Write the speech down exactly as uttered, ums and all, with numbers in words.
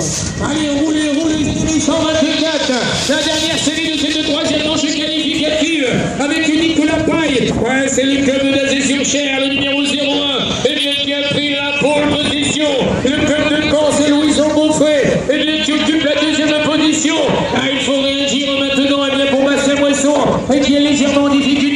Allez, roulez, roulez, cent vingt-quatre. La dernière série de cette troisième manche qualificative avec Nicolas Paille. Ouais, c'est le club d'Azay-sur-Cher, le numéro zéro un. Et bien, qui a pris la pole position. Le club de Caen, c'est Louison Beaufray. Et bien, qui occupe la deuxième position. Ah, il faut réagir maintenant. Et bien, pour Bastien Moisson, et qui est légèrement en difficulté.